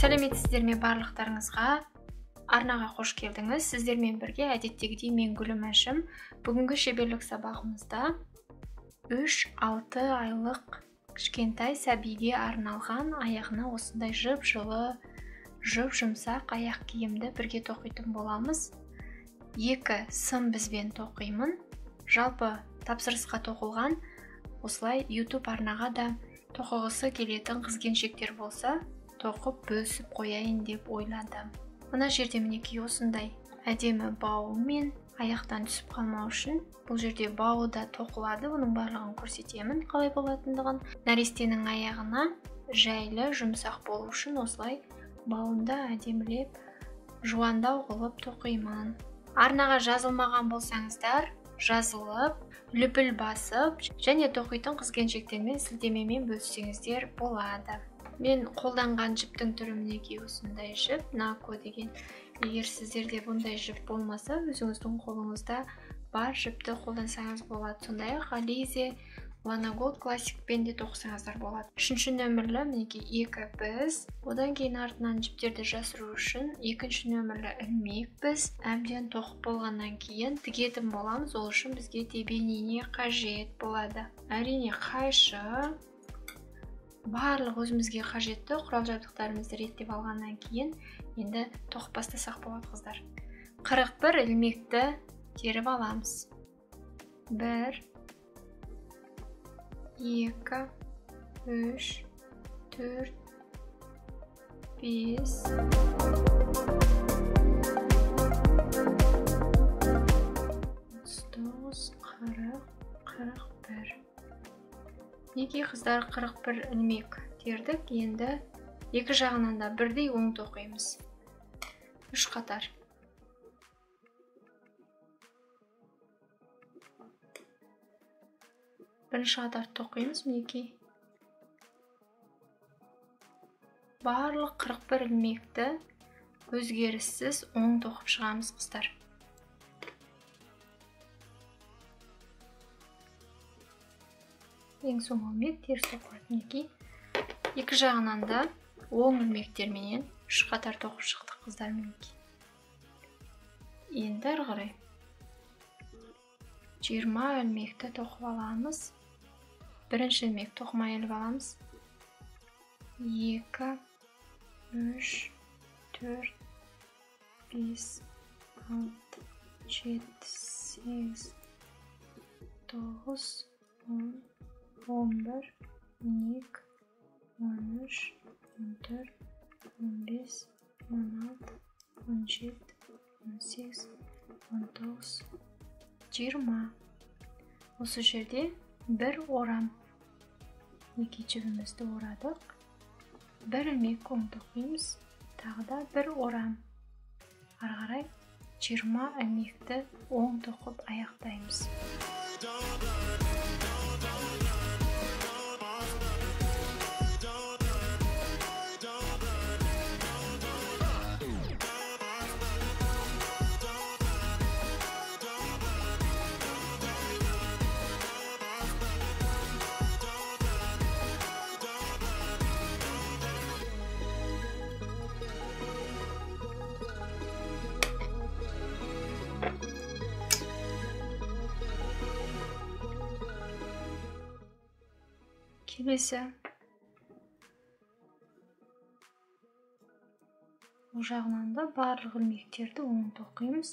Сәлеметсіздер ме барлықтарыңызға? Арнаға қош келдіңіз. Сіздермен бірге әдеттегідей мен Гүлім Әшім. Бүгінгі шеберлік сабағымызда 3-6 айлық кішкентай сәбиге арналған аяғына осындай жып-жылы, жып-жұмсақ аяқ киімді бірге тоқитын боламыз. 2 сым бізбен тоқимын. Жалпы тапсырысқа тоқылған, осылай YouTube арнаға да тоқығысы келетін қыз-келіншектер болса, тоқып бөлісіп қояйын деп ойладым. Мына жерде мінекей осындай әдемі бауымен аяқтан түсіп қалмау үшін бұл жерде бауы да тоқылады. Оның барлығын көрсетемін қалай болатындығын. Нәрестенің аяғына жайлы, жұмсақ болу үшін осылай бауында әдемілеп, жуандау қылып тоқимын. Арнаға жазылмаған болсаңыздар, жазылып, лүпіл басып, және тоқитын қыз-келіншектермен сілтемемен бөліссеңіздер болады. Мен қолданған жіптің түрі мінекей осындай жіп, нако деген. Егер сіздерде бұндай жіп болмаса, өзіңіздің қолыңызда бар жіпті қолдансаңыз болады. Сондай-ақ Ализе, Ланагол классикпен де тоқсаңыздар болады. 3-ші нөмірлі мінекей 2 біз. Одан кейін артынан жіптерді жасыру үшін 2-ші нөмірлі ілмек біз. Әбден тоқып болғаннан кейін тігетін боламыз. Ол үшін бізге тебеніне қажет болады. Әрине қайшы, барлық өзімізге қажетті құрал-жабдықтарымызды реттеп алғаннан кейін енді тоқып бастасақ болады қыздар. 41 ілмекті теріп аламыз. 1, 2, 3, 4, 5, 39, 40, 41. Неге қыздар 41 ілмек тердік, енді екі жағынан да бірдей оң тоқимыз. 3 қатар. Бірінші қатар тоқимыз мінекей. Барлық 41 ілмекті өзгеріссіз оң тоқып шығамыз қыздар. Ең соңғы ілмек теріс тоқылады мінекей. Екі жағынан да оң ілмектерменен 3 қатар тоқып шықтық қыздар мінекей. Енді ары қарай 20 ілмекті тоқып аламыз. Бірінші ілмек тоқымай іліп аламыз. 2, 3, 4, 5, 6, 7, 8, 9, 10, 11, 12, 13, 14, 15, 16, 17, 18, 19, 20. Осы жерде бір орам. Екі жібімізді орадық. Бір ілмек оң тоқимыз. Тағы да бір орам. Ары қарай 20 ілмекті оң тоқып аяқтаймыз. Келесі бұл жағынан да барлық ілмектерді оң тоқимыз.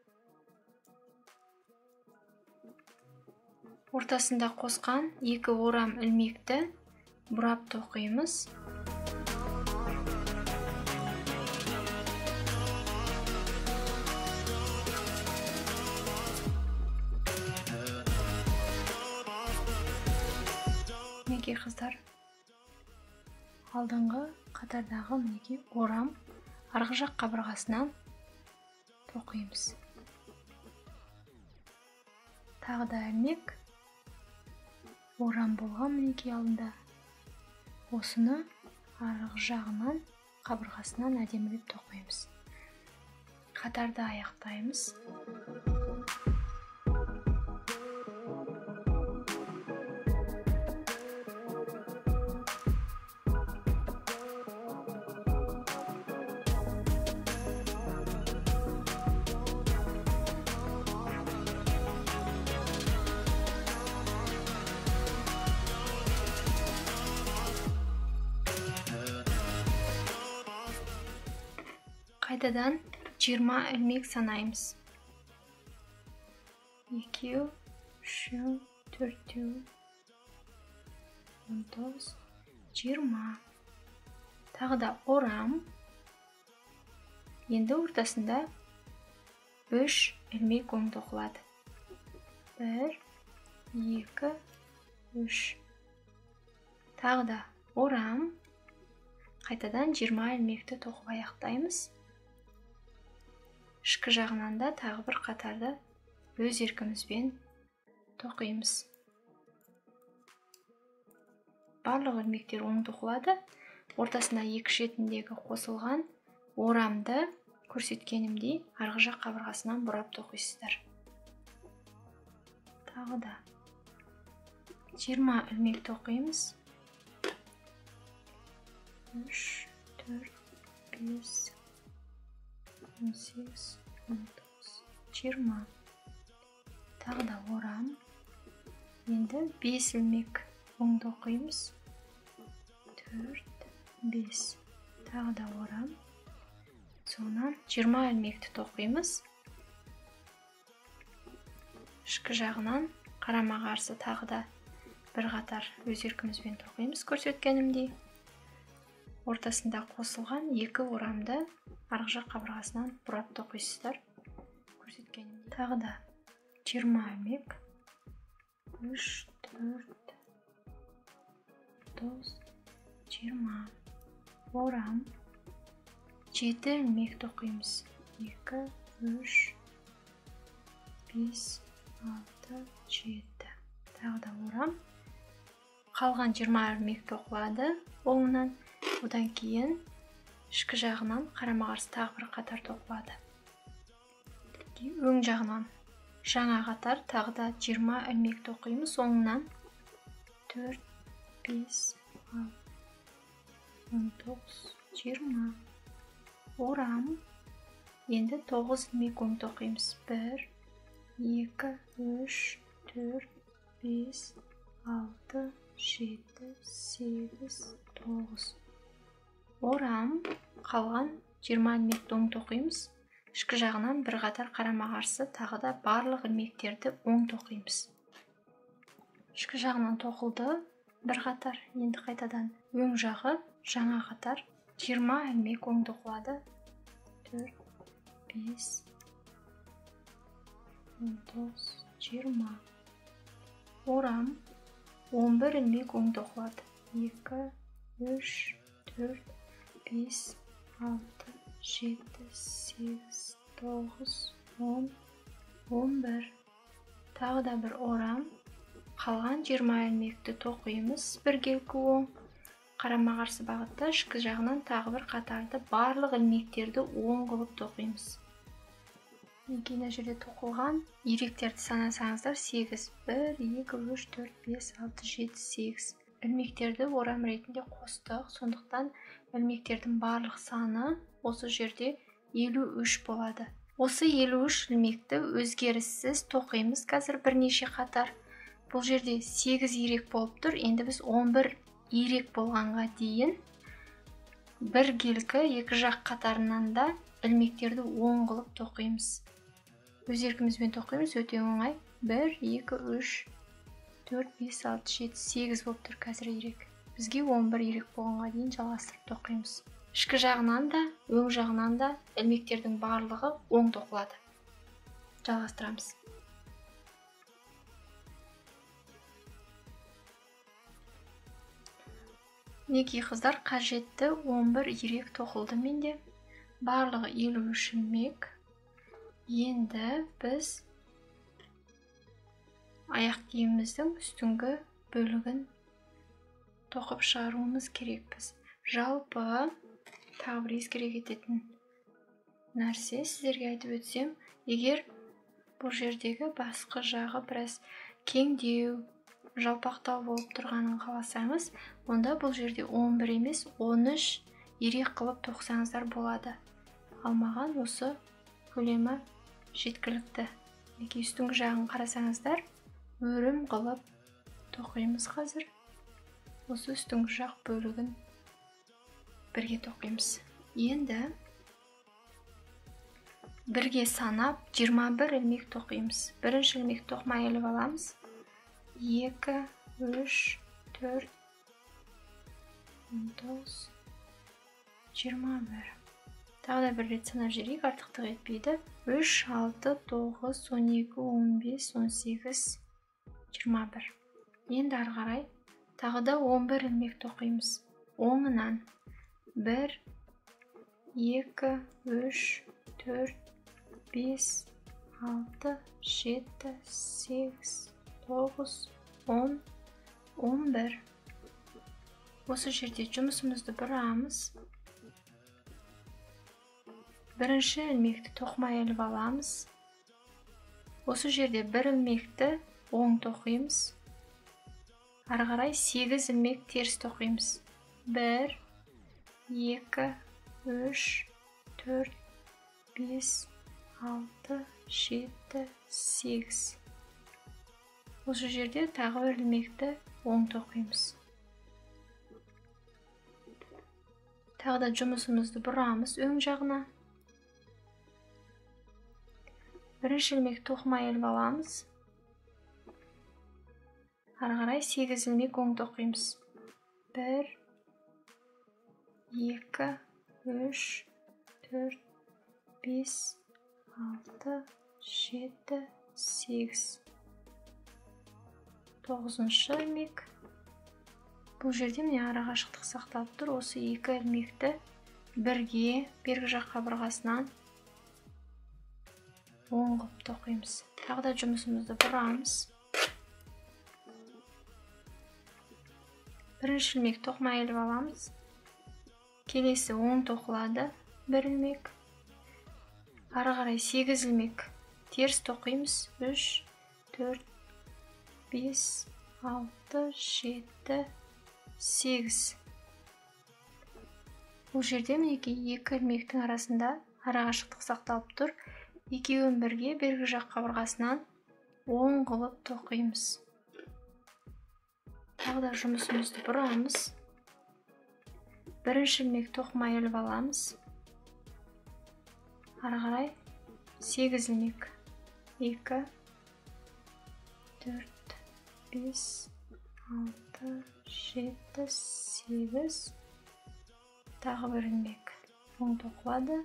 Ортасында қосқан 2 орам ілмекті бұрап тоқимыз. Мінекей қыздар, алдыңғы қатардағы мінекей орам арғы жақ қабырғасынан тоқимыз. Тағы да ілмек орам болған мінекей алдында. Осыны арғы жағынан қабырғасынан әдемілеп тоқимыз. Қатарды аяқтаймыз. Қайтадан 20 ілмек санаймыз. 2, 3, 4, 19, 20. Тағы да орам. Енді ортасында 3 ілмек оң тоқылады. 1, 2, 3. Тағы да орам. Қайтадан 20 ілмекті тоқып аяқтаймыз. Ішкі жағынан да тағы бір қатарды өз еркімізбен тоқимыз. Барлық ілмектер оң тоқылады. Ортасында екі шетіндегі қосылған орамды көрсеткенімдей арғы жақ қабырғасынан бұрап тоқисыздар. Тағы да 20 ілмек тоқимыз. 3, 4, 5, 18, 19, 20. Тағы да орам. Енді 5 ілмек оң тоқимыз. 4, 5. Тағы да орам. Соңынан 20 ілмекті тоқимыз. Ішкі жағынан қарама қарсы тағы да бір қатар өз еркімізбен тоқимыз көрсеткенімдей. Ортасында қосылған екі орамды арғы жақ қабырғасынан бұрап тоқисыздар көрсеткенімдей. Тағы да 20 ілмек. 3, 4, 9, 20. Орам. 7 ілмек тоқимыз. 2, 3, 5, 6, 7. Тағы да орам. Қалған 20 ілмек тоқылады оңынан. Одан кейін ішкі жағынан қарама қарсы тағы бір қатар тоқылады. Өң жағынан жаңа қатар тағы да 20 ілмек тоқимыз оңынан. 4, 5, 6, 19, 20. Орам. Енді 9 ілмек оң тоқимыз. 1, 2, 3, 4, 5, 6, 7, 8, 9. Орам. Қалған 20 ілмекті оң тоқимыз. Ішкі жағынан бір қатар қарама қарсы тағы да барлық ілмектерді оң тоқимыз. Ішкі жағынан тоқылды бір қатар. Енді қайтадан өң жағы жаңа қатар 20 ілмек оң тоқылады. 4, 5, 19, 20. Орам. 11 ілмек оң тоқылады. 2, 3, 4, 5, 6, 7, 8, 9, 10, 11. Тағы да бір орам. Қалған 20 ілмекті тоқимыз. Біркелкі оң. Қарама қарсы бағытта ішкі жағынан тағы бір қатарды барлық ілмектерді оң қылып тоқимыз. Мына жерде тоқылған иректерді санасаңыздар 8. 1, 2, 3, 4, 5, 6, 7, 8. Ілмектерді орам ретінде қостық. Сондықтан ілмектердің барлық саны осы жерде 53 болады. Осы 53 ілмекті өзгеріссіз тоқимыз қазір бірнеше қатар. Бұл жерде 8 ирек болып тұр. Енді біз 11 ирек болғанға дейін біркелкі екі жақ қатарынан да ілмектерді оң қылып тоқимыз. Өз еркімізбен тоқимыз, өте оңай. 1, 2, 3, 4, 5, 6, 7, 8 болып тұр қазір ирек. Бізге 11 ирек болғанға дейін жалғастырып тоқимыз. Ішкі жағынан да, өң жағынан да ілмектердің барлығы оң тоқылады. Жалғастырамыз. Мінекей қыздар, қажетті 11 ирек тоқылды менде. Барлығы 53 ілмек. Енді біз аяқ киіміміздің үстіңгі бөлігін тоқып шығаруымыз керекпіз. Жалпы тағы бір ескере кететін нәрсе сіздерге айтып өтсем, егер бұл жердегі басқы жағы біраз кеңдеу, жалпақтау болып тұрғанын қаласаңыз, онда бұл жерде 11 емес 13 ирек қылып тоқсаңыздар болады. Ал маған осы көлемі жеткілікті. Үстіңгі жағын қарасаңыздар, өрім қылып тоқимыз қазір. Осы үстіңгі жақ бөлігін бірге тоқимыз. Енді бірге санап 21 ілмек тоқимыз. Бірінші ілмек тоқмай іліп аламыз. 2, 3, 4, 19, 21. Тағы да бір рет санап жіберейік, артықтық етпейді. 3, 6, 9, 12, 15, 18, 21. Енді ары қарай тағы да 11 ілмек тоқимыз. Оңынан 1, 2, 3, 4, 5, 6, 7, 8, 9, 10, 11. Осы жерде жұмысымызды бұрамыз. Бірінші ілмекті тоқмай іліп аламыз. Осы жерде бір ілмекті оң тоқимыз. Ары қарай 8 ілмек теріс тоқимыз. 1, 2, 3, 4, 5, 6, 7, 8. Осы жерде тағы бір ілмекті оң тоқимыз. Тағы да жұмысымызды бұрамыз өң жағына. Бірінші ілмек тоқмай іліп аламыз. Ары қарай 8 ілмек оң тоқимыз. 1, 2, 3, 4, 5, 6, 7, 8. 9-шы ілмек. Бұл жерде міне ара қашықтық сақталып тұр. Осы 2 ілмекті бірге бергі жақ қабырғасынан оң қылып тоқимыз. Тағы да жұмысымызды бұрамыз. Бірінші ілмек тоқмай іліп аламыз. Келесі оң тоқылады. 1 ілмек. Ары қарай 8 ілмек теріс тоқимыз. 3, 4, 5, 6, 7, 8. Бұл жерде мінекей 2 ілмектің арасында ара қашықтық сақталып тұр. Екеуін бірге бергі жақ қабырғасынан оң қылып тоқимыз. Тағы да жұмысымызды бұрамыз. Бірінші ілмек тоқмай іліп аламыз. Ары қарай 8 ілмек. 2, 4, 5, 6, 7, 8. Тағы бір ілмек оң тоқылады.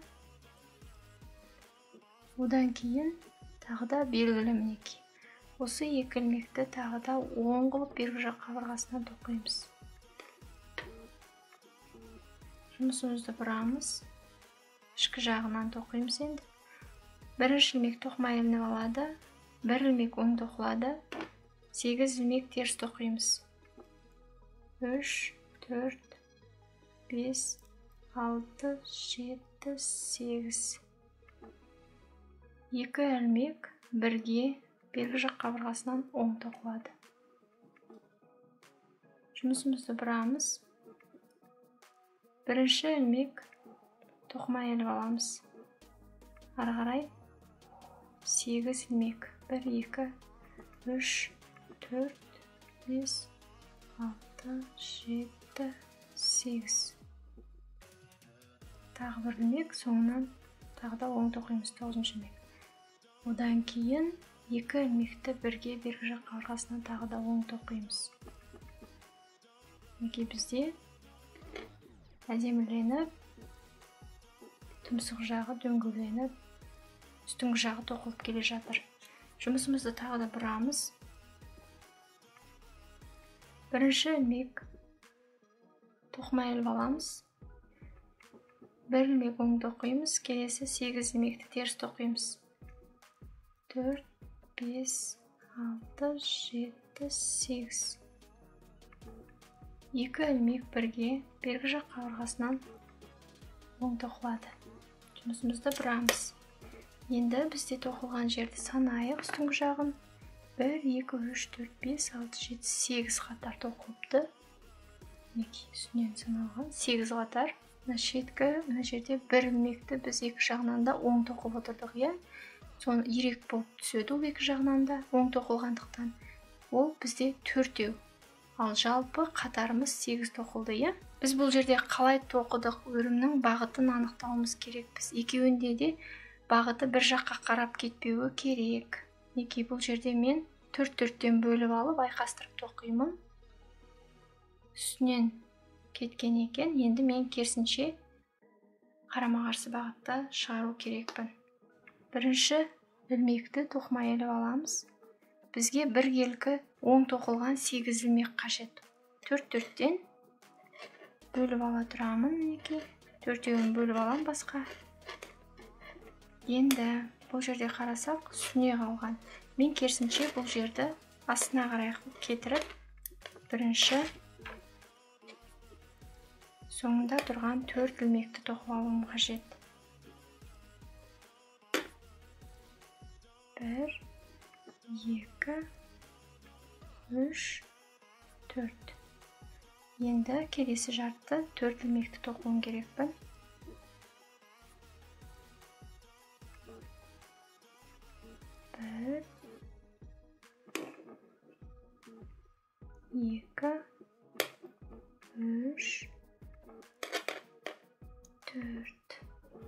Одан кейін тағы да белгілі мінекей. Осы 2 ілмекті тағы да оң қылып бергі жақ қабырғасынан тоқимыз. Жұмысымызды бұрамыз. Ішкі жағынан тоқимыз енді. Бірінші ілмек тоқмай ілініп алады. 1 ілмек оң тоқылады. 8 ілмек теріс тоқимыз. 3, 4, 5, 6, 7, 8. 2 ілмек бірге бергі жақ қабырғасынан оң тоқылады. Жұмысымызды бұрамыз. Бірінші ілмек тоқмай іліп аламыз. Ары қарай 8 ілмек. 1, 2, 3, 4, 5, 6, 7, 8. Тағы бір ілмек, соңынан тағы да оң тоқимыз. 9-шы ілмек. Одан кейін 2 ілмекті бірге бергі жақ қабырғасынан тағы да оң тоқимыз. Мінекей бізде әдеміленіп, тұмсық жағы дөңгеленіп, үстіңгі жағы тоқылып келе жатыр. Жұмысымызды тағы да бұрамыз. Бірінші ілмек тоқмай іліп аламыз. 1 ілмек оң тоқимыз, келесі 8 ілмекті теріс тоқимыз. 4, 5, 6, 7, 8. 2 ілмек бірге бергі жақ қабырғасынан оң тоқылады. Жұмысымызды бұрамыз. Енді бізде тоқылған жерді санайық үстіңгі жағын. 1, 2, 3, 4, 5, 6, 7, 8 қатар тоқылыпты. Үстінен саналған 8 қатар. Мына шеткі, мына жерде 1 ілмекті біз екі жағынан да оң тоқылып отырдық, иә? Соны ерек болып түседі ол екі жағынан да оң тоқылғандықтан. Ол бізде 4-еу. Ал жалпы қатарымыз 8 тоқылды, иә? Біз бұл жерде қалай тоқыдық, өрімнің бағытын анықтауымыз керек. Біз екеуінде де бағыты бір жаққа қарап кетпеуі керек. Неге бұл жерде мен 4-4-тен бөліп алып айқастырып тоқимын. Үстінен кеткен екен. Енді мен керісінше қарама-қарсы бағытта шығару керекпін. Бірінші ілмекті тоқымай іліп аламыз. Бізге бір келкі оң тоқылған 8 ілмек қажет. 4-4-тен бөліп ала тұрамын. Мінекей 4-еуін бөліп алам басқа. Енді бұл жерде қарасақ үстіне қалған. Мен керісінше бұл жерді астына қарай кетіріп, бірінші соңында тұрған 4 ілмекті тоқып алуым қажет. 1, 2, 3, 4. Енді келесі жартты 4 ілмекті тоқуым керекпін. 1, 2, 3, 4.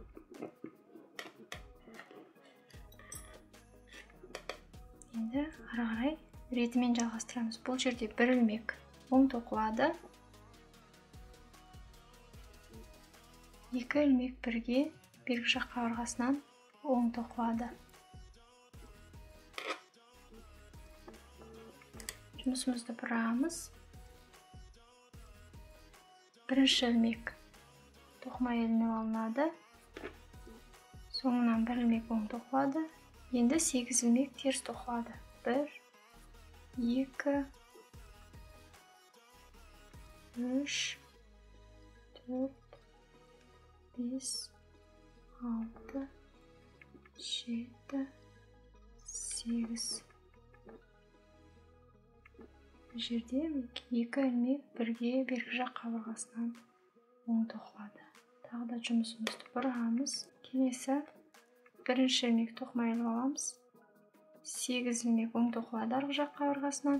Енді ары қарай ретімен жалғастырамыз. Бұл жерде бір ілмек оң тоқылады. 2 ілмек бірге бергі жақ қабырғасынан оң тоқылады. Жұмысымызды бұрамыз. Бірінші ілмек тоқымай ілініп алынады. Соңынан бір ілмек оң тоқылады. Енді 8 ілмек теріс тоқылады. 1, 2, 3, 4, 5, 6, 7, 8. Бұл жерде 2 ілмек бірге бергі жақ қабырғасынан оң тоқылады. Тағы да жұмысымызды бұрамыз. Келесі бірінші ілмек тоқымай іліп аламыз. 8 ілмек оң тоқылады арғы жақ қабырғасынан.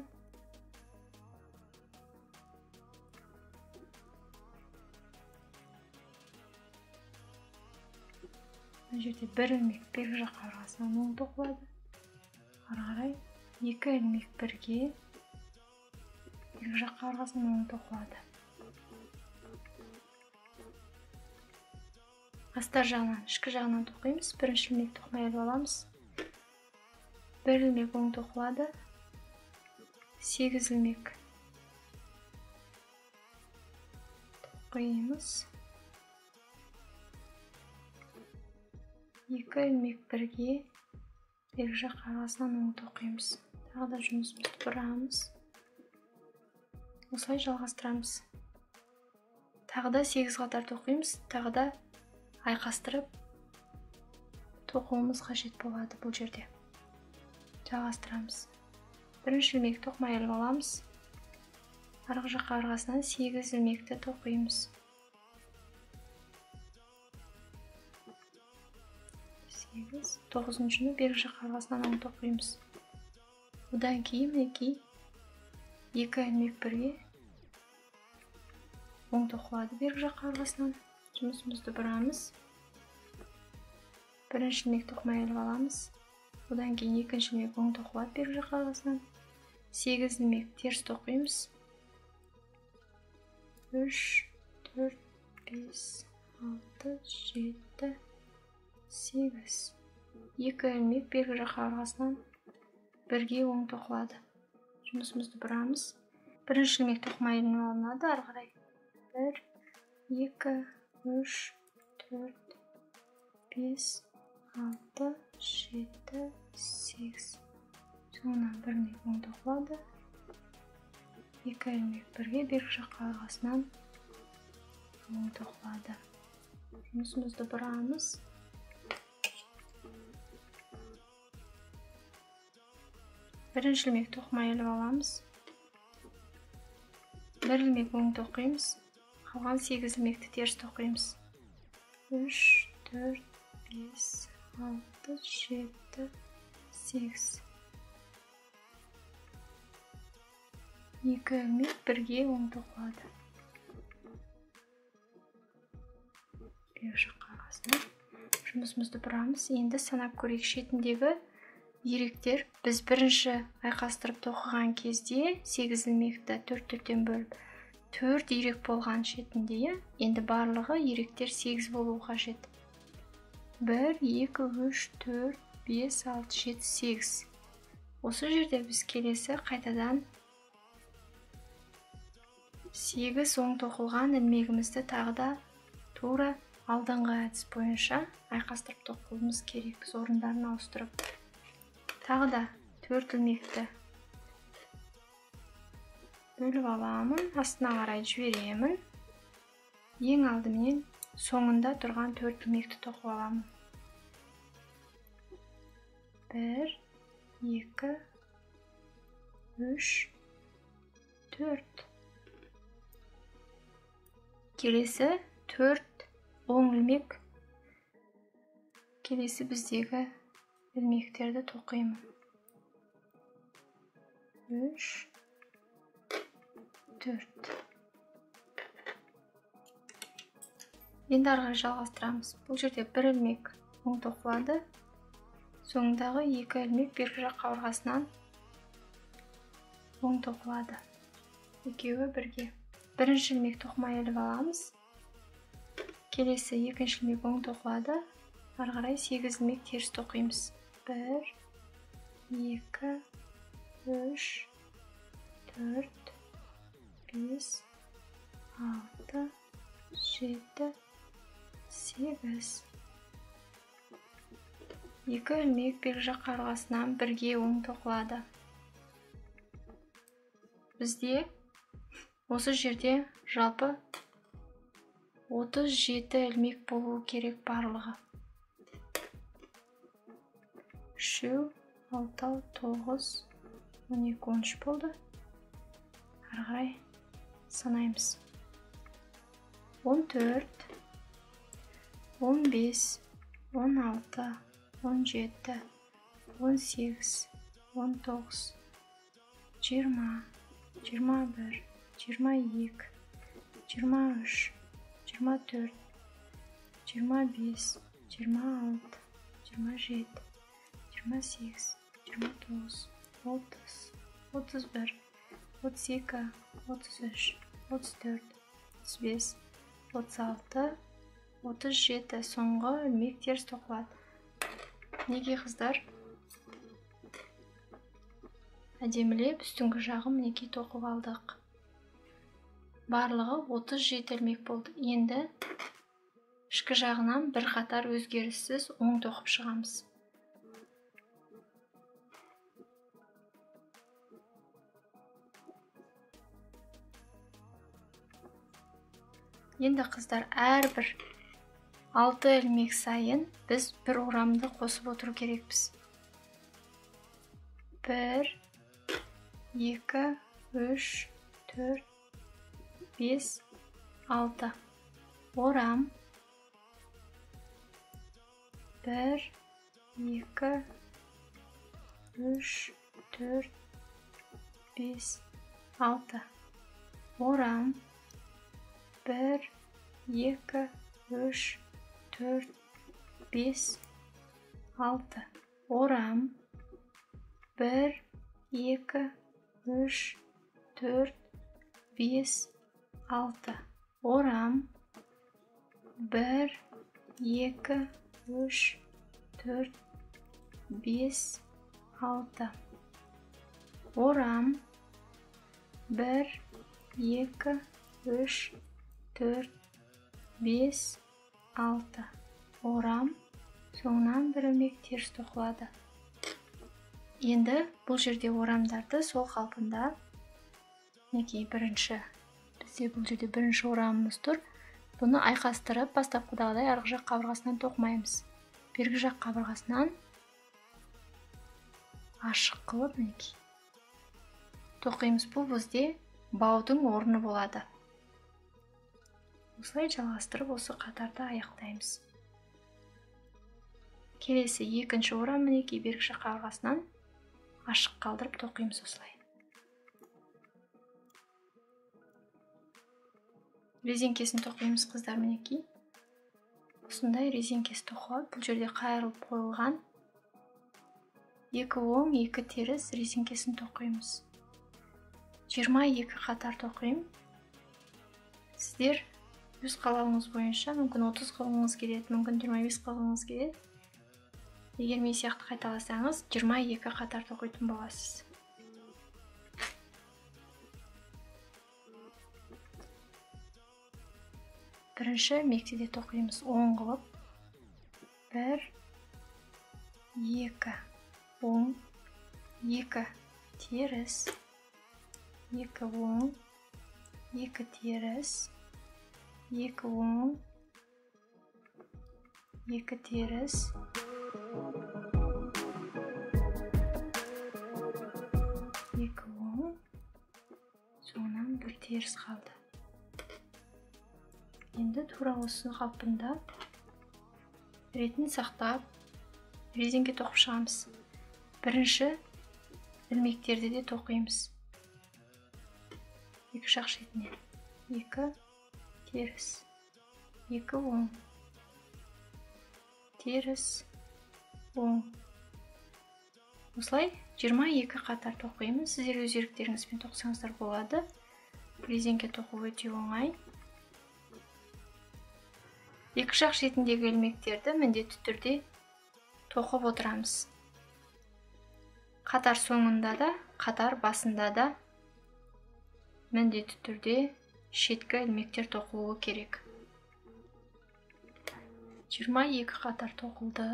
Бұл жерде бір ілмек бергі жақ қабырғасынан оң тоқылады. Ары қарай 2 ілмек бірге бергі жақ қабырғасынан оң тоқылады. Астар жағынан, ішкі жағынан тоқимыз. Бірінші ілмек тоқымай іліп аламыз. Бір ілмек оң тоқылады. 8 ілмек тоқимыз. 2 ілмек бірге бергі жақ қабырғасынан оң тоқимыз. Тағы да жұмысымызды бұрамыз. Осылай жалғастырамыз. Тағы да 8 қатар тоқимыз. Тағы да айқастырып тоқуымыз қажет болады бұл жерде. Жалғастырамыз. Бірінші ілмек тоқымай іліп аламыз. Арғы жақ қабырғасынан 8 ілмекті тоқимыз. 8, 9-шыны бергі жақ қабырғасынан оң тоқимыз. Одан кейін мінекей 2 ілмек бірге оң тоқылады бергі жақ қабырғасынан. Жұмысымызды бұрамыз. Бірінші ілмек тоқымай іліп аламыз. Одан кейін екінші ілмек оң тоқылады бергі жақ қабырғасынан. 8 ілмек теріс тоқимыз. 3, 4, 5, 6, 7, 8. 2 ілмек бергі жақ қабырғасынан бірге оң тоқылады. Жұмысымызды бұрамыз. Бірінші ілмек тоқымай ілініп алынады. Ары қарай 1, 2, 3, 4, 5, 6, 7, 8. Соңынан бір ілмек оң тоқылады. 2 ілмек бірге бергі жақ қабырғасынан оң тоқылады. Жұмысымызды бұрамыз. Бірінші ілмек тоқымай іліп аламыз. Бір ілмек оң тоқимыз. Қалған 8 ілмекті теріс тоқимыз. 3, 4, 5, 6, 7, 8. 2 ілмек бірге оң тоқылады. Бергі жақ қабырғасынан жұмысымызды бұрамыз. Енді санап көрейік. Шетіндегі иректер біз бірінші айқастырып тоқыған кезде 8 ілмекті 4-4-тен бөліп 4 ирек болған шетінде. Енді барлығы иректер 8 болуы қажет. 1, 2, 3, 4, 5, 6, 7, 8. Осы жерде біз келесі қайтадан 8 оң тоқылған ілмегімізді тағы да тура алдыңғы әдіс бойынша айқастырып тоқуымыз керек. Біз орындарын ауыстырып. Тағы да 4 ілмекті бөліп аламын, астына қарай жіберемін. Ең алдымен соңында тұрған 4 ілмекті тоқып аламын. 1, 2, 3, 4. Келесі 4 оң ілмек. Келесі біздегі ілмектерді тоқимын. 3, 4. Енді ары қарай жалғастырамыз. Бұл жерде 1 ілмек оң тоқылады. Соңындағы 2 ілмек бергі жақ қабырғасынан оң тоқылады. Екеуі бірге. Бірінші ілмек тоқымай іліп аламыз. Келесі екінші ілмек оң тоқылады. Ары қарай 8 ілмек теріс тоқимыз. 1, 2, 3, 4, 5, 6, 7, 8. 2 ілмек бергі жақ қабырғасынан бірге оң тоқылады. Бізде осы жерде жалпы 37 ілмек болуы керек барлығы. 3, 6, 9, 12, 13 болды. Ары қарай санаймыз. 14, 15, 16, 17, 18, 19, 20, 21, 22, 23, 24, 25, 26, 27, 28, 29, 30, 31, 32, 33, 34, 35, 36, 37. Соңғы ілмек теріс тоқылады. Неге қыздар? Әдемілеп үстіңгі жағын мінекей тоқып алдық. Барлығы 37 ілмек болды. Енді ішкі жағынан бір қатар өзгеріссіз оң тоқып шығамыз. Енді қыздар әрбір 6 ілмек сайын біз бір орамды қосып отыру керекпіз. 1, 2, 3, 4, 5, 6. Орам. 1, 2, 3, 4, 5, 6. Орам. 1, 2, 3, 4, 5, 6. Орам. 1, 2, 3, 4, 5, 6. Орам. 1, 2, 3, 4, 5, 6. Орам. 1, 2, 3, 4, 5, 6. Орам. Соңынан бір ілмек теріс тоқылады. Енді бұл жерде орамдарды сол қалпында мінекей бірінші. Бізде бұл жерде бірінші орамымыз тұр. Бұны айқастырып, бастапқыдағыдай арғы жақ қабырғасынан тоқымаймыз. Бергі жақ қабырғасынан ашық қылып мінекей тоқимыз. Бұл бізде баудың орны болады. Осылай жалғастырып осы қатарды аяқтаймыз. Келесі екінші орам мінекей бергі жақ қабырғасынан ашық қалдырып тоқимыз осылай. Резеңкесін тоқимыз қыздар мінекей. осындай резеңкесі тоқылады. Бұл жерде қайырылып қойылған. 2 оң, 2 теріс резеңкесін тоқимыз. 22 қатар тоқимын. Сіздер өз қалауыңыз бойынша мүмкін 30 қылғыңыз келеді, мүмкін 25 қылғыңыз келеді. Егер мен сияқты қайталасаңыз, 22 қатар тоқитын боласыз. Бірінші ілмектеде тоқимыз оң қылып. 1, 2, оң, 2 теріс, 2 оң, 2 теріс, 2 оң, 2 теріс, 2 оң, соңынан 1 теріс қалды. Енді тура осы қалпында ретін сақтап, резеңке тоқып шығамыз. Бірінші ілмектерді де тоқимыз. 2 жақ шетіне. 2 теріс, 2 оң, теріс, оң. Осылай 22 қатар тоқимыз. Сіздер өз еріктеріңізбен тоқсаңыздар болады. Резеңке тоқу өте оңай. 2 жақ шетіндегі ілмектерді міндетті түрде тоқып отырамыз. Қатар соңында да, қатар басында да міндетті түрде шеткі ілмектер тоқылуы керек. 22 қатар тоқылды.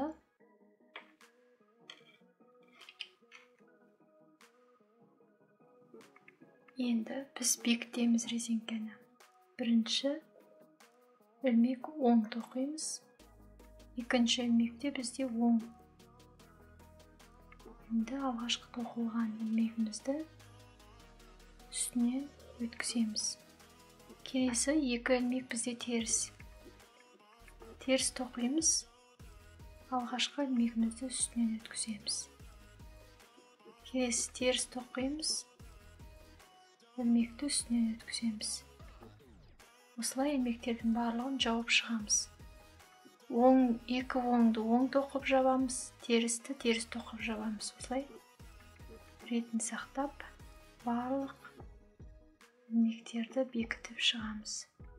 Енді біз бекітеміз резеңкені. Бірінші ілмек оң тоқимыз. Екінші ілмекте бізде оң. Енді алғашқы тоқылған ілмегімізді үстінен өткіземіз. Келесі 2 ілмек бізде теріс. Теріс тоқимыз. Алғашқы ілмегімізді үстінен өткіземіз. Келесі теріс тоқимыз. Ілмекті үстінен өткіземіз. Осылай ілмектердің барлығын жауып шығамыз. 2 оңды оң тоқып жабамыз, терісті теріс тоқып жабамыз. Осылай ретін сақтап, барлық ілмектерді бекітіп шығамыз.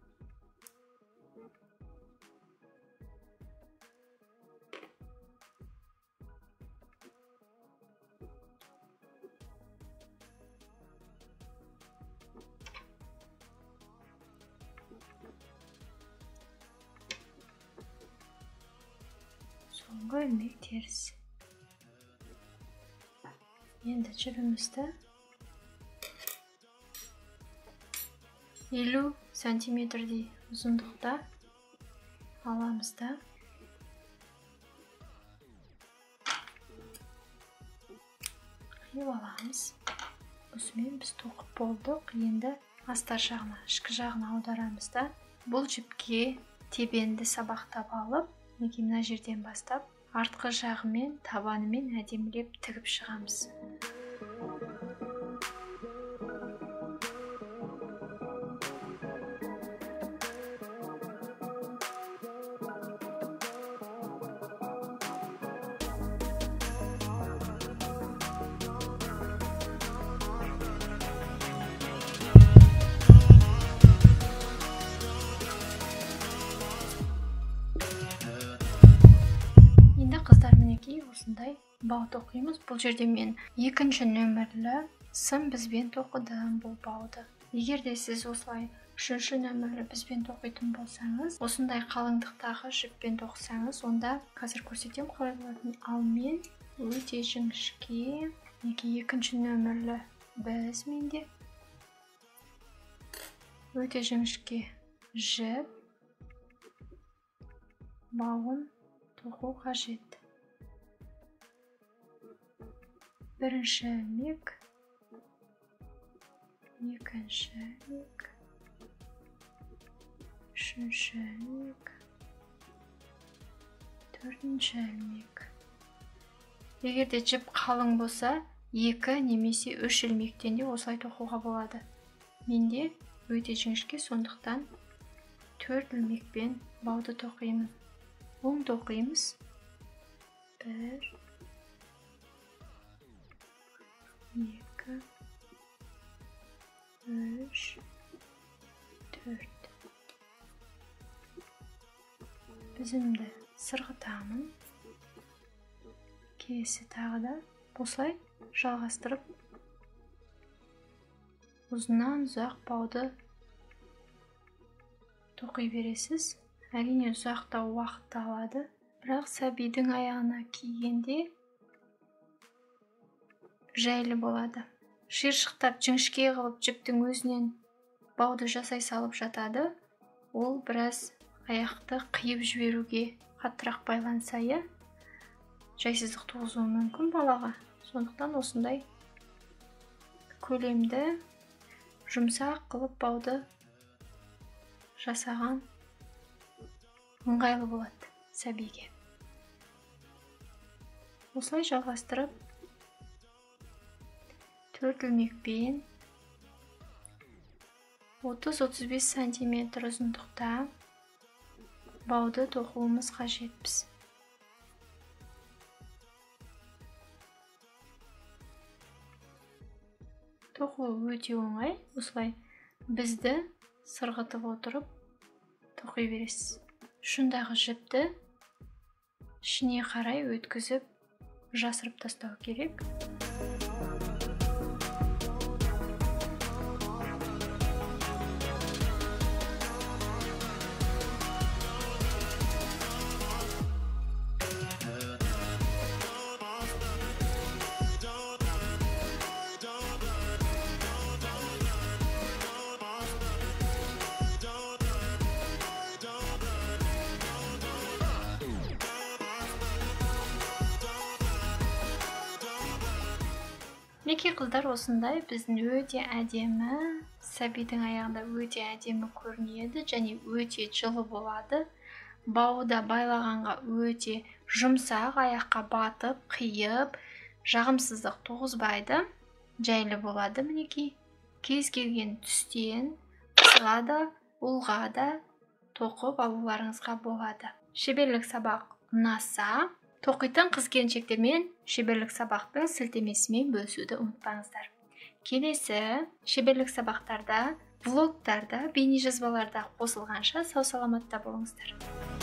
Соңғы ілмек теріс. Енді жібімізді 50 сантиметрдей ұзындықта аламыз да қиып аламыз. Осымен біз тоқып болдық. Енді астар жағына, ішкі жағына аударамыз да бұл жіпке тебенді сабақтап алып, мына жерден бастап артқы жағымен, табанымен әдемілеп тігіп шығамыз. Осындай бау тоқимыз. Бұл жерде мен 2-ші нөмірлі сым бізбен тоқыдым бұл бауды. Егер де сіз осылай 3-ші нөмірлі бізбен тоқитын болсаңыз, осындай қалыңдықтағы жіппен тоқсаңыз, онда қазір көрсетем қалай болатынын. Ал мен өте жіңішке, 2-ші нөмірлі біз менде өте жіңішке жіп бауын тоқу қажет. Бірінші ілмек, екінші ілмек, үшінші ілмек, төртінші ілмек. Егер де жіп қалың болса, 2 немесе 3 ілмектен де осылай тоқуға болады. Менде өте жіңішке, сондықтан 4 ілмекпен бауды тоқимын. оң тоқимыз. 1, 2, 3, 4. Бізімді сырғытамын. Келесі тағы да осылай жалғастырып ұзыннан ұзақ бауды тоқи бересіз. Әрине ұзақтау уақыт алады, бірақ сәбидің аяғына кигенде жайлы болады. Шиыршықтап жіңішке қылып жіптің өзінен бауды жасай салып жатады. Ол біраз аяқты қиып жіберуге қаттырақ байланса, жайсыздық туғызуы мүмкін балаға. Сондықтан осындай көлемді жұмсақ қылып бауды жасаған ыңғайлы болады сәбиге. Осылай жалғастырып 4 ілмекпен 30-35 сантиметр ұзындықта бауды тоқуымыз қажетпіз. Тоқу өте оңай. Осылай бізді сырғытып отырып тоқи бересіз. Шындағы жіпті ішіне қарай өткізіп жасырып тастау керек. Мінекей қыздар, осындай біздің өте әдемі, сәбидің аяғында өте әдемі көрінеді және өте жылы болады. Бауы байлағанға өте жұмсақ, аяққа батып, қиып, жағымсыздық туғызбайды, жайлы болады. Мінекей кез келген түстен қызға да, ұлға да тоқып алуларыңызға болады. Шеберлік сабақ ұнаса, тоқитын қыз-келіншектермен шеберлік сабақтың сілтемесімен бөлісуді ұмытпаңыздар. Келесі шеберлік сабақтарда, влогтарда, бейнежазбаларда қосылғанша сау саламатта болыңыздар.